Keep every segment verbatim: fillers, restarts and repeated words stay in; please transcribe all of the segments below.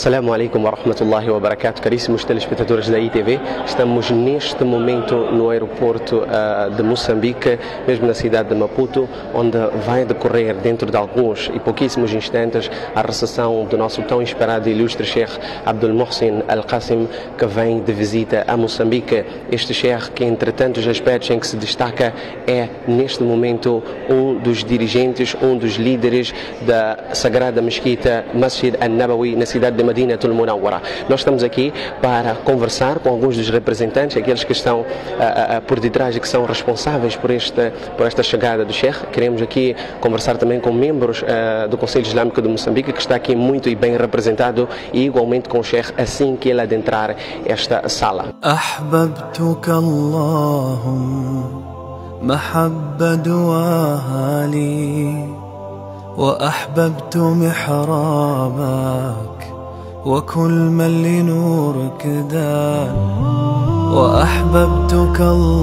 Assalamu alaikum wa rahmatullahi wa barakatuh, caríssimos telespectadores da I T V. Estamos neste momento no aeroporto uh, de Moçambique, mesmo na cidade de Maputo, onde vai decorrer dentro de alguns e pouquíssimos instantes a recepção do nosso tão esperado e ilustre Sheikh Abdul Mohsin Al-Qasim, que vem de visita a Moçambique. Este Sheikh, que entre tantos aspectos em que se destaca, é neste momento um dos dirigentes, um dos líderes da Sagrada Mesquita Masjid An-Nabawi na cidade de Madinatul Munawwara. Nós estamos aqui para conversar com alguns dos representantes, aqueles que estão uh, uh, por detrás e que são responsáveis por esta, por esta chegada do Sheikh. Queremos aqui conversar também com membros uh, do Conselho Islâmico de Moçambique, que está aqui muito e bem representado, e igualmente com o Sheikh assim que ele adentrar esta sala. وأحببت محرابك وكل من لنورك دان وأحببتك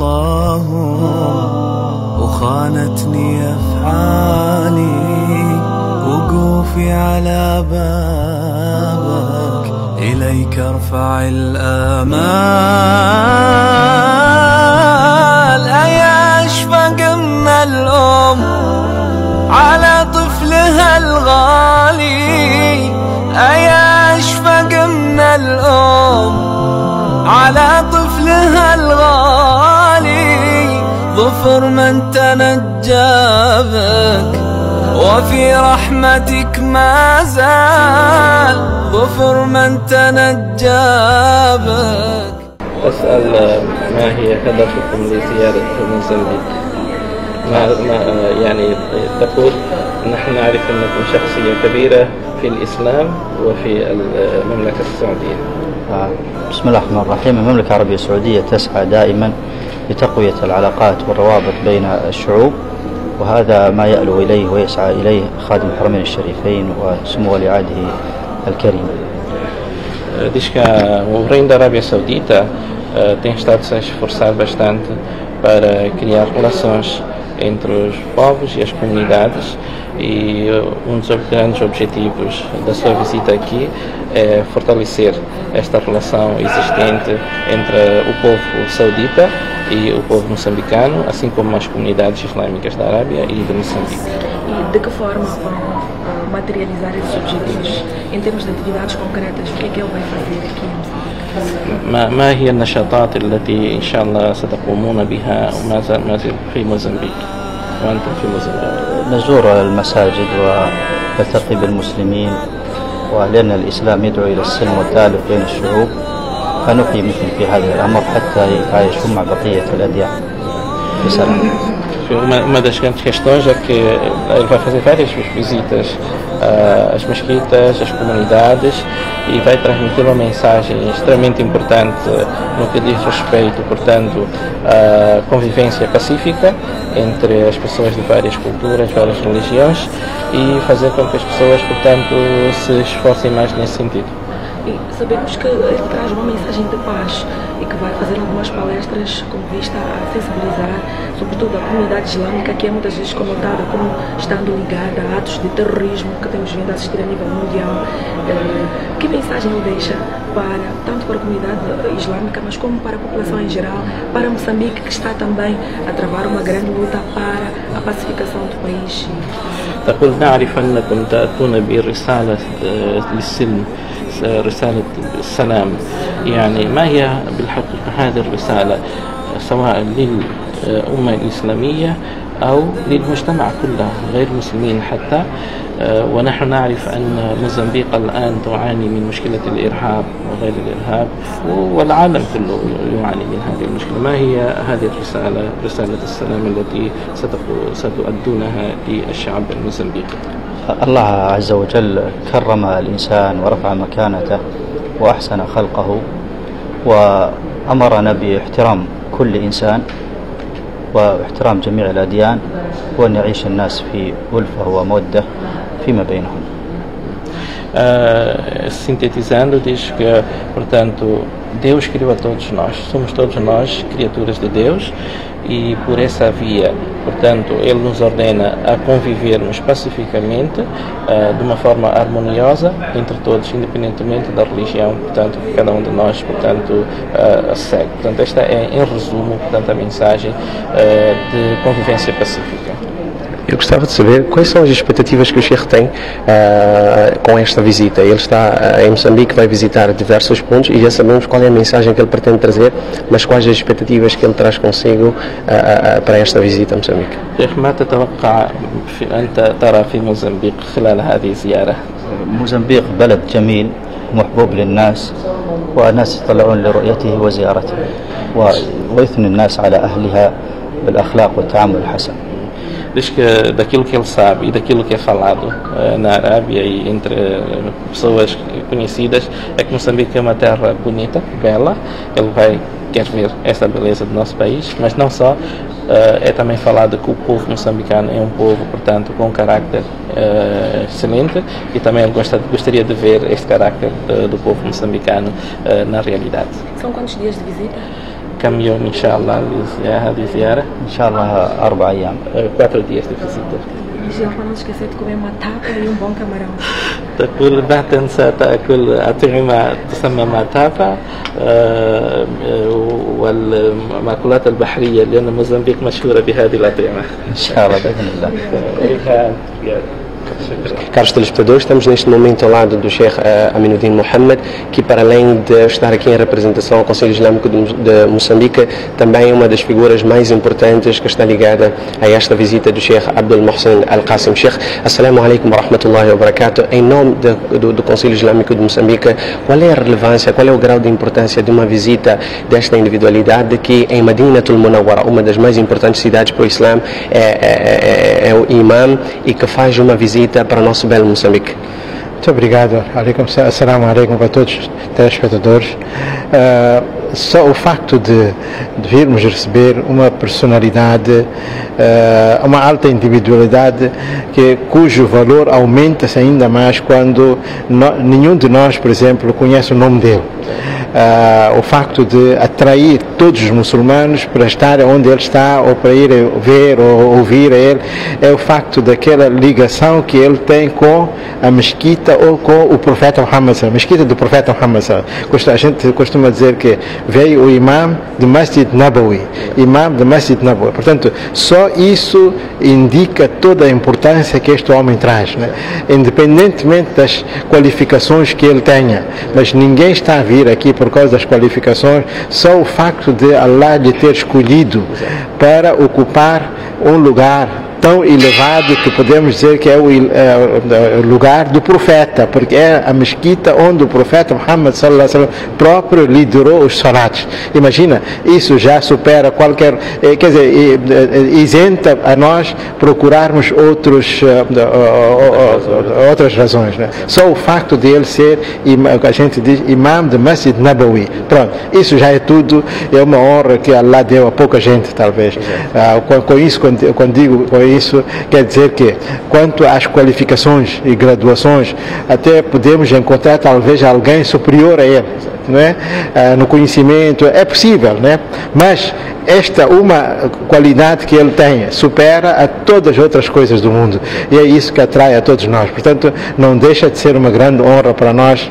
اللهم وخانتني أفعالي وقوفي على بابك إليك ارفع الآمال أيا أشفق من الأم على طفلها الغالي أيا أشفق من الأم على طفلها الغالي ظفر من تنجى بك وفي رحمتك ما زال ظفر من تنجى بك. أسأل ما هي هدفكم لزيارة موزمبيق؟ ما ما يعني تقول نحن نعرف أنكم شخصية كبيرة في الإسلام وفي المملكة السعودية. بسم الله الرحمن الرحيم. المملكة العربية السعودية تسعى دائما لتقوية العلاقات والروابط بين الشعوب، وهذا ما يألو إليه ويسعى إليه خادم الحرمين الشريفين وسمو ولي عهده الكريم. Diz que o Reino da Arábia Saudita uh, tem estado -se a esforçar bastante para criar relações entre os povos e as comunidades, e um dos grandes objetivos da sua visita aqui é fortalecer esta relação existente entre o povo saudita e o povo moçambicano, assim como as comunidades islâmicas da Arábia e de Moçambique. E de que forma vão materializar esses objetivos em termos de atividades concretas? O que é que ele vai fazer aqui em Moçambique? ما ما هي النشاطات التي إن شاء الله ستقومون بها وما زال ما زال في موزمبيق وأنتم في موزمبيق؟ نزور المساجد ونلتقي بالمسلمين، ولأن الإسلام يدعو إلى السلم والتآلف بين الشعوب، فنحيي مثل في هذا الأمر حتى يتعايشون مع بقية الأديان بسلام. Uma, uma das grandes questões é que ele vai fazer várias visitas uh, às mesquitas, às comunidades, e vai transmitir uma mensagem extremamente importante no que diz respeito, portanto, à convivência pacífica entre as pessoas de várias culturas, várias religiões, e fazer com que as pessoas, portanto, se esforcem mais nesse sentido. E sabemos que ele traz uma mensagem de paz e que vai fazer algumas palestras com vista a sensibilizar, sobretudo a comunidade islâmica, que é muitas vezes comentada como estando ligada a atos de terrorismo que temos vindo a assistir a nível mundial. Que mensagem ele deixa para, tanto para a comunidade islâmica, mas como para a população em geral, para Moçambique, que está também a travar uma grande luta para a pacificação do país? تقول نعرف أنكم تأتون برسالة للسلم، رسالة السلام، يعني ما هي بالحقيقة هذه الرسالة سواء للأمة الإسلامية أو للمجتمع كله غير المسلمين حتى، ونحن نعرف أن موزمبيق الآن تعاني من مشكلة الإرهاب وغير الإرهاب، والعالم كله يعاني من هذه المشكلة. ما هي هذه الرسالة، رسالة السلام التي ستؤدونها للشعب الموزمبيقي؟ الله عز وجل كرم الإنسان ورفع مكانته وأحسن خلقه، وأمرنا باحترام كل إنسان واحترام جميع الأديان، وأن يعيش الناس في ألفة ومودة فيما بينهم. Uh, sintetizando, diz que, portanto, Deus criou a todos nós, somos todos nós criaturas de Deus e por essa via, portanto, Ele nos ordena a convivermos pacificamente, uh, de uma forma harmoniosa entre todos, independentemente da religião, portanto, que cada um de nós, portanto, uh, segue. Portanto, esta é, em resumo, portanto, a mensagem uh, de convivência pacífica. Eu gostava de saber quais são as expectativas que o Sheikh tem uh, com esta visita. Ele está uh, em Moçambique, vai visitar diversos pontos e já sabemos qual é a mensagem que ele pretende trazer, mas quais as expectativas que ele traz consigo uh, uh, para esta visita a Moçambique? شيخ ما تتوقع أنت ترى في موزمبيق خلال هذه الزيارة؟ موزمبيق بلد جميل محبوب للناس والناس يطلعون لرؤيته وزيارته ويثني الناس على أهلها بالأخلاق والتعامل الحسن. Diz que daquilo que ele sabe e daquilo que é falado uh, na Arábia e entre uh, pessoas conhecidas é que Moçambique é uma terra bonita, bela. Ele vai quer ver essa beleza do nosso país, mas não só, uh, é também falado que o povo moçambicano é um povo, portanto, com um carácter uh, excelente e também ele gosta, gostaria de ver este carácter uh, do povo moçambicano uh, na realidade. São quantos dias de visita? كم يوم إن شاء الله هذه الزيارة؟ إن شاء الله أربع أيام. quatro dias de visita. E para não esquecer de comer uma tapa e um bom camarão. تقول لا تنسى تأكل أطعمة تسمى ماتابا والمأكولات البحرية لأن موزمبيق مشهورة بهذه الأطعمة. إن شاء الله بإذن الله. Caros telespectadores, estamos neste momento ao lado do Sheikh uh, Aminuddin Mohammed, que para além de estar aqui em representação ao Conselho Islâmico de, de Moçambique, também é uma das figuras mais importantes que está ligada a esta visita do Sheikh Abdul Mohsen Al-Qasim. Sheikh, assalamu alaikum wa rahmatullahi wa barakatuh. Em nome de, do, do Conselho Islâmico de Moçambique, qual é a relevância, qual é o grau de importância de uma visita desta individualidade que em Madinatul Munawwara, uma das mais importantes cidades para o Islã, é, é, é, é o imam e que faz uma visita para o nosso belo Moçambique? Muito obrigado. Assalamu alaikum para todos os telespectadores. Uh, só o facto de, de virmos receber uma personalidade, uh, uma alta individualidade, que, cujo valor aumenta-se ainda mais quando no, nenhum de nós, por exemplo, conhece o nome dele. Uh, o facto de atrair todos os muçulmanos para estar onde ele está ou para ir ver ou ouvir a ele, é o facto daquela ligação que ele tem com a mesquita ou com o profeta Muhammad, a mesquita do profeta Muhammad. A gente costuma dizer que veio o imam do Masjid Nabawi, imam do Masjid Nabawi. Portanto, só isso indica toda a importância que este homem traz, né? Independentemente das qualificações que ele tenha, mas ninguém está a vir aqui por causa das qualificações, só o facto de Allah lhe ter escolhido para ocupar um lugar tão elevado que podemos dizer que é o, é, o lugar do profeta, porque é a mesquita onde o profeta Muhammad sallallahu alaihi wasallam próprio liderou os salats. Imagina, isso já supera qualquer, quer dizer, isenta a nós procurarmos outros, outras razões, né? Só o facto de ele ser, a gente diz, imam de Masjid Nabawi, pronto, isso já é tudo, é uma honra que Allah deu a pouca gente, talvez. Ah, com, com isso, quando, quando digo com isso, quer dizer que, quanto às qualificações e graduações, até podemos encontrar talvez alguém superior a ele, não é? Ah, no conhecimento, é possível, né? Mas esta uma qualidade que ele tem supera a todas as outras coisas do mundo, e é isso que atrai a todos nós. Portanto, não deixa de ser uma grande honra para nós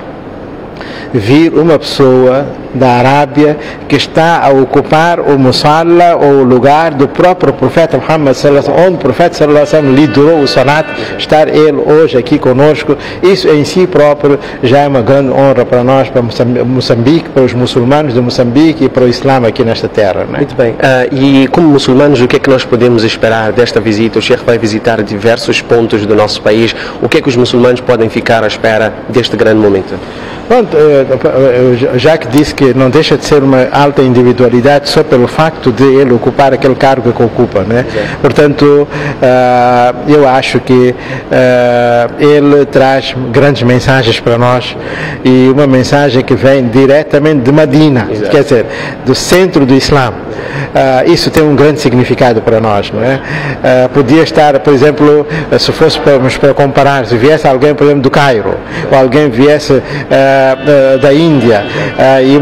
vir uma pessoa da Arábia que está a ocupar o musalla ou o lugar do próprio profeta Muhammad sallallahu alaihi wasallam, onde o profeta sallallahu alaihi wasallam liderou o salat, estar ele hoje aqui conosco, isso em si próprio já é uma grande honra para nós, para Moçambique, para os muçulmanos de Moçambique e para o Islã aqui nesta terra, né? Muito bem. Uh, e como muçulmanos, o que é que nós podemos esperar desta visita? O Sheikh vai visitar diversos pontos do nosso país. O que é que os muçulmanos podem ficar à espera deste grande momento? Pronto, já que disse que não deixa de ser uma alta individualidade só pelo facto de ele ocupar aquele cargo que ocupa, né? Portanto, uh, eu acho que uh, ele traz grandes mensagens para nós, e uma mensagem que vem diretamente de Madina, Exato. Quer dizer, do centro do Islã. Uh, isso tem um grande significado para nós, não é? Uh, podia estar, por exemplo, se fôssemos para comparar, se viesse alguém, por exemplo, do Cairo, ou alguém viesse uh, uh, da Índia, uh, e uma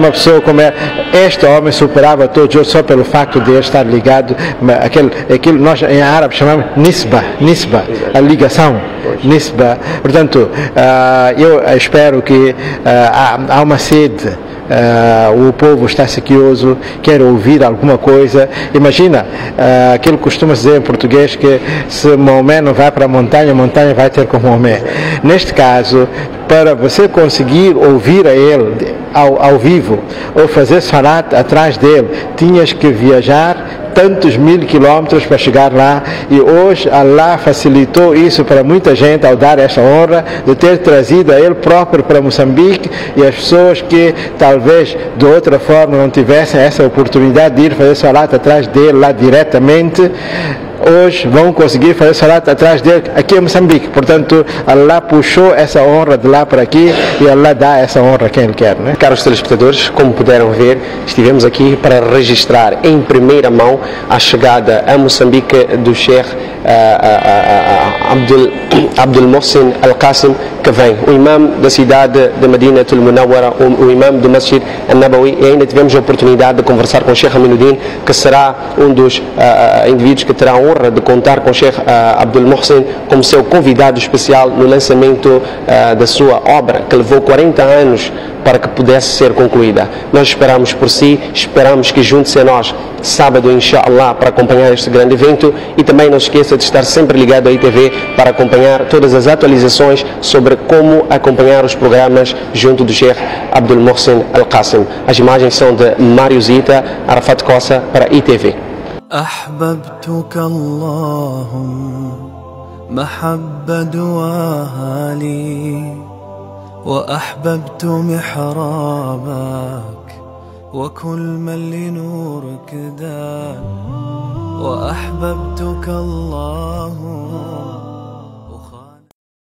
uma pessoa como é, este homem superava todos os só pelo facto de ele estar ligado, aquele, aquilo nós em árabe chamamos nisba, nisba, a ligação, nisba. Portanto, uh, eu espero que uh, há, há uma sede. Uh, o povo está sequioso, quer ouvir alguma coisa. Imagina, uh, aquilo que costuma dizer em português, que se Maomé não vai para a montanha, a montanha vai ter com Maomé. Neste caso, para você conseguir ouvir a ele ao, ao vivo, ou fazer salat atrás dele, tinhas que viajar tantos mil quilómetros para chegar lá, e hoje Allah facilitou isso para muita gente ao dar essa honra de ter trazido a ele próprio para Moçambique, e as pessoas que talvez de outra forma não tivessem essa oportunidade de ir fazer salat atrás dele lá diretamente, hoje vão conseguir fazer salat atrás dele aqui em Moçambique. Portanto, Allah puxou essa honra de lá para aqui, e Allah dá essa honra a quem Ele quer, né? Caros telespectadores, como puderam ver, estivemos aqui para registrar em primeira mão a chegada a Moçambique do Sheikh uh, uh, uh, Abdul, Abdul Mohsin Al-Qasim, que vem, o imam da cidade de Medina Tul Munawwara, o, o imam do Masjid Al-Nabawi, e ainda tivemos a oportunidade de conversar com o Sheikh Aminuddin, que será um dos uh, indivíduos que terá a honra de contar com o Sheikh uh, Abdul Mohsin como seu convidado especial no lançamento uh, da sua obra, que levou quarenta anos para que pudesse ser concluída. Nós esperamos por si, esperamos que junte-se a nós sábado, inshallah, para acompanhar este grande evento, e também não esqueça de estar sempre ligado à I T V para acompanhar todas as atualizações sobre como acompanhar os programas junto do Sheikh Abdul Mohsin Al-Qasim. As imagens são de Mário Zita, Arafat Kossa para I T V. أحببتك اللهم محبة دواها لي، وأحببت محرابك وكل من لنورك دان، وأحببتك اللهم